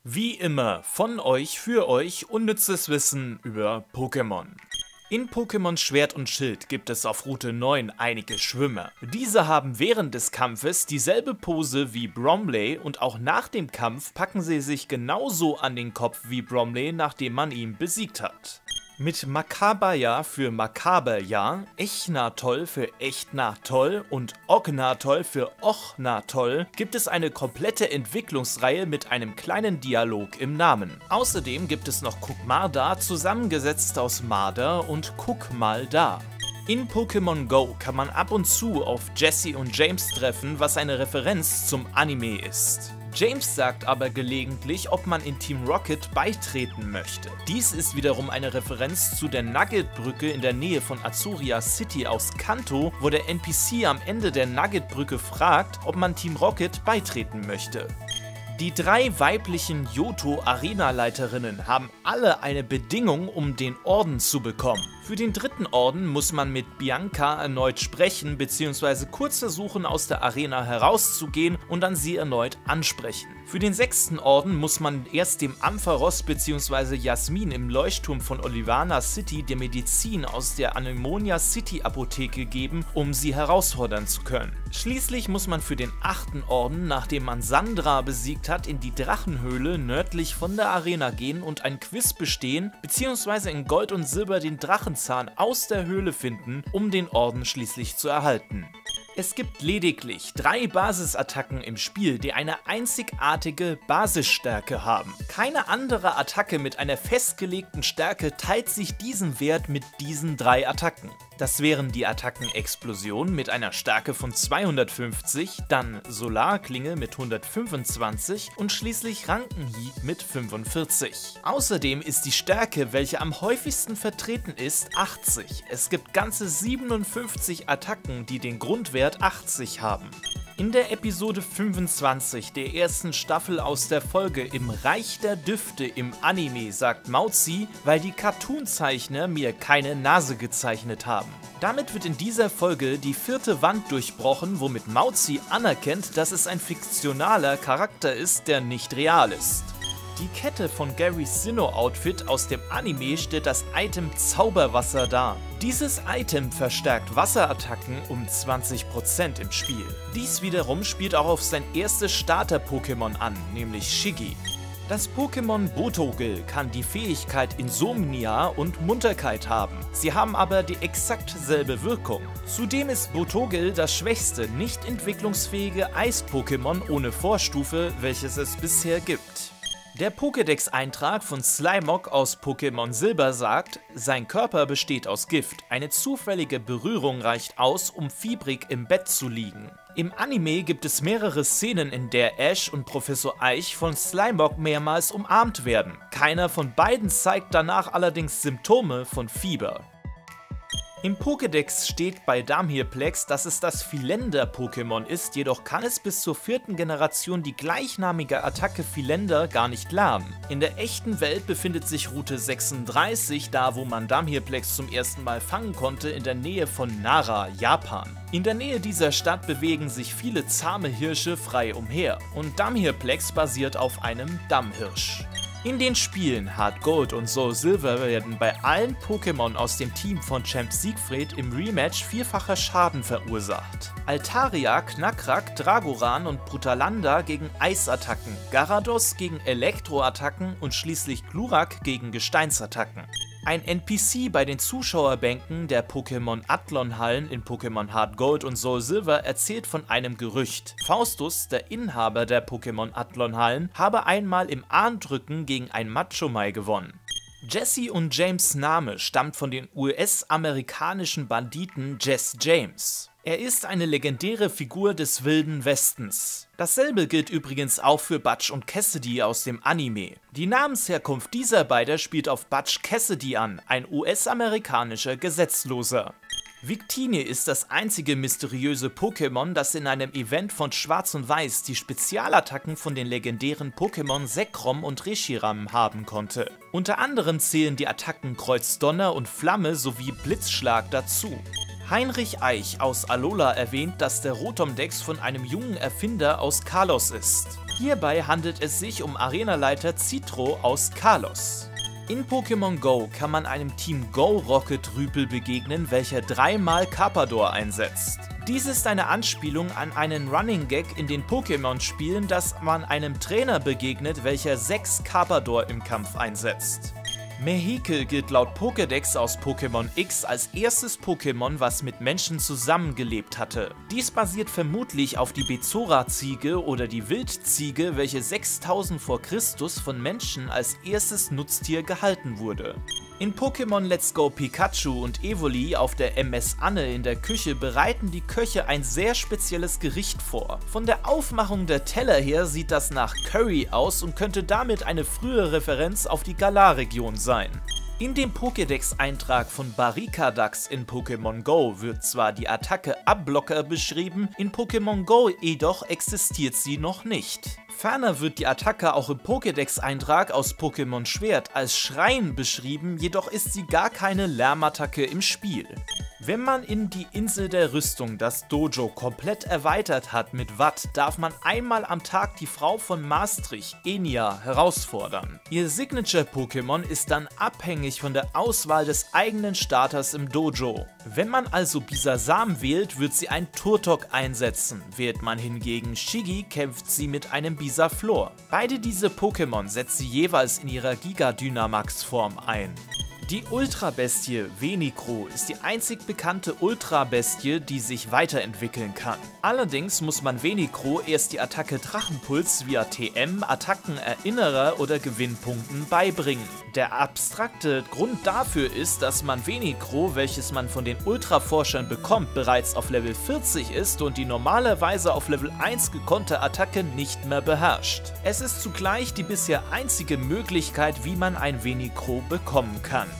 Wie immer von euch für euch unnützes Wissen über Pokémon. In Pokémon Schwert und Schild gibt es auf Route 9 einige Schwimmer. Diese haben während des Kampfes dieselbe Pose wie Bromley und auch nach dem Kampf packen sie sich genauso an den Kopf wie Bromley, nachdem man ihn besiegt hat. Mit Makabaya für Makaberja, Echnatoll für Echtnatoll und Ognatoll für Ochnatoll gibt es eine komplette Entwicklungsreihe mit einem kleinen Dialog im Namen. Außerdem gibt es noch Kukmarda, zusammengesetzt aus Marder und Kukmalda. In Pokémon Go kann man ab und zu auf Jessie und James treffen, was eine Referenz zum Anime ist. James sagt aber gelegentlich, ob man in Team Rocket beitreten möchte. Dies ist wiederum eine Referenz zu der Nugget-Brücke in der Nähe von Azuria City aus Kanto, wo der NPC am Ende der Nugget-Brücke fragt, ob man Team Rocket beitreten möchte. Die 3 weiblichen Johto-Arena-Leiterinnen haben alle eine Bedingung, um den Orden zu bekommen. Für den 3. Orden muss man mit Bianca erneut sprechen bzw. kurz versuchen, aus der Arena herauszugehen und dann sie erneut ansprechen. Für den 6. Orden muss man erst dem Ampharos bzw. Jasmin im Leuchtturm von Olivana City der Medizin aus der Anemonia City Apotheke geben, um sie herausfordern zu können. Schließlich muss man für den 8. Orden, nachdem man Sandra besiegt hat, in die Drachenhöhle nördlich von der Arena gehen und ein Quiz bestehen bzw. in Gold und Silber den Drachenzahn aus der Höhle finden, um den Orden schließlich zu erhalten. Es gibt lediglich 3 Basisattacken im Spiel, die eine einzigartige Basisstärke haben. Keine andere Attacke mit einer festgelegten Stärke teilt sich diesen Wert mit diesen 3 Attacken. Das wären die Attacken Explosion mit einer Stärke von 250, dann Solarklinge mit 125 und schließlich Rankenhieb mit 45. Außerdem ist die Stärke, welche am häufigsten vertreten ist, 80. Es gibt ganze 57 Attacken, die den Grundwert 80 haben. In der Episode 25 der ersten Staffel aus der Folge Im Reich der Düfte im Anime sagt Mauzi, weil die Cartoonzeichner mir keine Nase gezeichnet haben. Damit wird in dieser Folge die 4. Wand durchbrochen, womit Mauzi anerkennt, dass es ein fiktionaler Charakter ist, der nicht real ist. Die Kette von Garys Sinnoh-Outfit aus dem Anime stellt das Item Zauberwasser dar. Dieses Item verstärkt Wasserattacken um 20% im Spiel. Dies wiederum spielt auch auf sein erstes Starter-Pokémon an, nämlich Shiggy. Das Pokémon Botogel kann die Fähigkeit Insomnia und Munterkeit haben. Sie haben aber die exakt selbe Wirkung. Zudem ist Botogel das schwächste, nicht entwicklungsfähige Eis-Pokémon ohne Vorstufe, welches es bisher gibt. Der Pokédex-Eintrag von Slimog aus Pokémon Silber sagt, sein Körper besteht aus Gift. Eine zufällige Berührung reicht aus, um fiebrig im Bett zu liegen. Im Anime gibt es mehrere Szenen, in der Ash und Professor Eich von Slimog mehrmals umarmt werden. Keiner von beiden zeigt danach allerdings Symptome von Fieber. Im Pokédex steht bei Damhirplex, dass es das Filender-Pokémon ist, jedoch kann es bis zur 4. Generation die gleichnamige Attacke Filender gar nicht lernen. In der echten Welt befindet sich Route 36, da wo man Damhirplex zum ersten Mal fangen konnte, in der Nähe von Nara, Japan. In der Nähe dieser Stadt bewegen sich viele zahme Hirsche frei umher und Damhirplex basiert auf einem Dammhirsch. In den Spielen Hard Gold und Soul Silver werden bei allen Pokémon aus dem Team von Champ Siegfried im Rematch vierfacher Schaden verursacht. Altaria, Knackrack, Dragoran und Brutalanda gegen Eisattacken, Garados gegen Elektroattacken und schließlich Glurak gegen Gesteinsattacken. Ein NPC bei den Zuschauerbänken der Pokémon Athlon-Hallen in Pokémon Hard Gold und Soul Silver erzählt von einem Gerücht. Faustus, der Inhaber der Pokémon Athlon-Hallen, habe einmal im Armdrücken gegen ein Machomai gewonnen. Jessie und James' Name stammt von den US-amerikanischen Banditen Jess James. Er ist eine legendäre Figur des Wilden Westens. Dasselbe gilt übrigens auch für Butch und Cassidy aus dem Anime. Die Namensherkunft dieser beiden spielt auf Butch Cassidy an, ein US-amerikanischer Gesetzloser. Victini ist das einzige mysteriöse Pokémon, das in einem Event von Schwarz und Weiß die Spezialattacken von den legendären Pokémon Zekrom und Reshiram haben konnte. Unter anderem zählen die Attacken Kreuzdonner und Flamme sowie Blitzschlag dazu. Heinrich Eich aus Alola erwähnt, dass der Rotom-Dex von einem jungen Erfinder aus Kalos ist. Hierbei handelt es sich um Arenaleiter Citro aus Kalos. In Pokémon Go kann man einem Team Go Rocket Rüpel begegnen, welcher 3-mal Carpador einsetzt. Dies ist eine Anspielung an einen Running Gag in den Pokémon-Spielen, dass man einem Trainer begegnet, welcher 6 Carpador im Kampf einsetzt. Mehikel gilt laut Pokédex aus Pokémon X als erstes Pokémon, was mit Menschen zusammengelebt hatte. Dies basiert vermutlich auf die Bezora-Ziege oder die Wildziege, welche 6000 vor Christus von Menschen als erstes Nutztier gehalten wurde. In Pokémon Let's Go Pikachu und Evoli auf der MS Anne in der Küche bereiten die Köche ein sehr spezielles Gericht vor. Von der Aufmachung der Teller her sieht das nach Curry aus und könnte damit eine frühe Referenz auf die Galar-Region sein. In dem Pokédex-Eintrag von Barricadax in Pokémon Go wird zwar die Attacke Abblocker beschrieben, in Pokémon Go jedoch existiert sie noch nicht. Ferner wird die Attacke auch im Pokédex-Eintrag aus Pokémon Schwert als Schreien beschrieben, jedoch ist sie gar keine Lärmattacke im Spiel. Wenn man in die Insel der Rüstung das Dojo komplett erweitert hat mit Watt, darf man einmal am Tag die Frau von Maastricht, Enya, herausfordern. Ihr Signature-Pokémon ist dann abhängig von der Auswahl des eigenen Starters im Dojo. Wenn man also Bisasam wählt, wird sie ein Turtok einsetzen. Wählt man hingegen Shiggy, kämpft sie mit einem Bisaflor. Beide diese Pokémon setzt sie jeweils in ihrer Giga-Dynamax-Form ein. Die Ultra-Bestie Venicro ist die einzig bekannte Ultra-Bestie, die sich weiterentwickeln kann. Allerdings muss man Venicro erst die Attacke Drachenpuls via TM, Attackenerinnerer oder Gewinnpunkten beibringen. Der abstrakte Grund dafür ist, dass man Venicro, welches man von den Ultra-Forschern bekommt, bereits auf Level 40 ist und die normalerweise auf Level 1 gekonnte Attacke nicht mehr beherrscht. Es ist zugleich die bisher einzige Möglichkeit, wie man ein Venicro bekommen kann.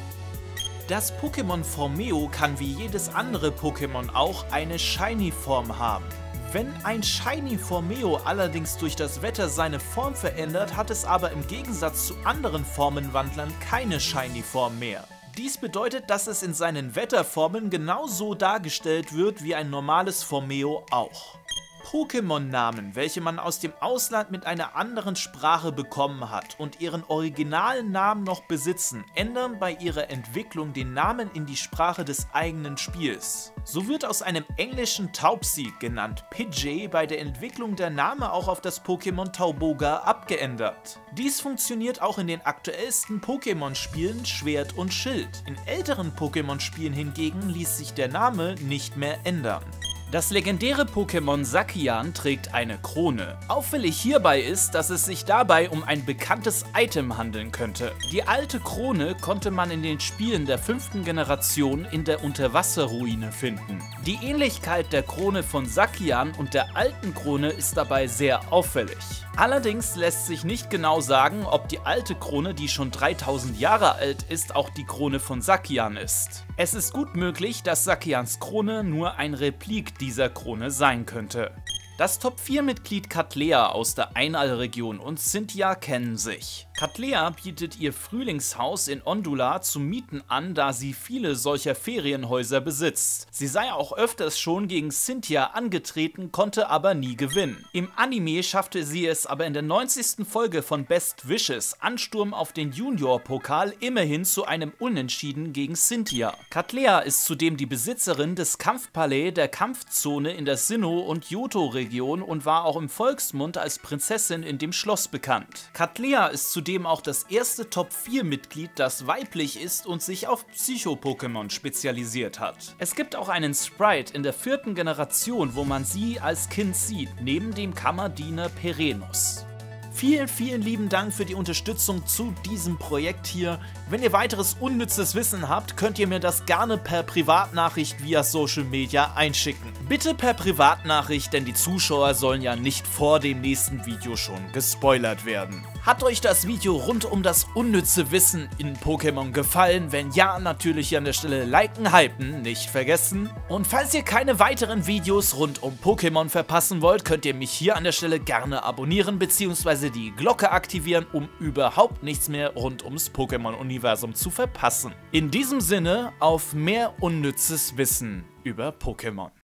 Das Pokémon Formeo kann wie jedes andere Pokémon auch eine Shiny-Form haben. Wenn ein Shiny Formeo allerdings durch das Wetter seine Form verändert, hat es aber im Gegensatz zu anderen Formenwandlern keine Shiny-Form mehr. Dies bedeutet, dass es in seinen Wetterformen genauso dargestellt wird wie ein normales Formeo auch. Pokémon-Namen, welche man aus dem Ausland mit einer anderen Sprache bekommen hat und ihren originalen Namen noch besitzen, ändern bei ihrer Entwicklung den Namen in die Sprache des eigenen Spiels. So wird aus einem englischen Taubsi, genannt Pidgey, bei der Entwicklung der Name auch auf das Pokémon Tauboga abgeändert. Dies funktioniert auch in den aktuellsten Pokémon-Spielen Schwert und Schild. In älteren Pokémon-Spielen hingegen ließ sich der Name nicht mehr ändern. Das legendäre Pokémon Zacian trägt eine Krone. Auffällig hierbei ist, dass es sich dabei um ein bekanntes Item handeln könnte. Die alte Krone konnte man in den Spielen der 5. Generation in der Unterwasserruine finden. Die Ähnlichkeit der Krone von Zacian und der alten Krone ist dabei sehr auffällig. Allerdings lässt sich nicht genau sagen, ob die alte Krone, die schon 3000 Jahre alt ist, auch die Krone von Zacian ist. Es ist gut möglich, dass Zacians Krone nur ein Replik dieser Krone sein könnte. Das Top-4-Mitglied Cattleya aus der Einal-Region und Cynthia kennen sich. Cattleya bietet ihr Frühlingshaus in Ondula zum Mieten an, da sie viele solcher Ferienhäuser besitzt. Sie sei auch öfters schon gegen Cynthia angetreten, konnte aber nie gewinnen. Im Anime schaffte sie es aber in der 90. Folge von Best Wishes, Ansturm auf den Junior-Pokal, immerhin zu einem Unentschieden gegen Cynthia. Cattleya ist zudem die Besitzerin des Kampfpalais der Kampfzone in der Sinnoh- und Johto-Region und war auch im Volksmund als Prinzessin in dem Schloss bekannt. Cattleya ist zudem auch das erste Top-4-Mitglied, das weiblich ist und sich auf Psycho-Pokémon spezialisiert hat. Es gibt auch einen Sprite in der 4. Generation, wo man sie als Kind sieht, neben dem Kammerdiener Perenus. Vielen, vielen lieben Dank für die Unterstützung zu diesem Projekt hier. Wenn ihr weiteres unnützes Wissen habt, könnt ihr mir das gerne per Privatnachricht via Social Media einschicken. Bitte per Privatnachricht, denn die Zuschauer sollen ja nicht vor dem nächsten Video schon gespoilert werden. Hat euch das Video rund um das unnütze Wissen in Pokémon gefallen? Wenn ja, natürlich hier an der Stelle liken, hypen, nicht vergessen. Und falls ihr keine weiteren Videos rund um Pokémon verpassen wollt, könnt ihr mich hier an der Stelle gerne abonnieren bzw. die Glocke aktivieren, um überhaupt nichts mehr rund ums Pokémon-Universum zu verpassen. In diesem Sinne, auf mehr unnützes Wissen über Pokémon.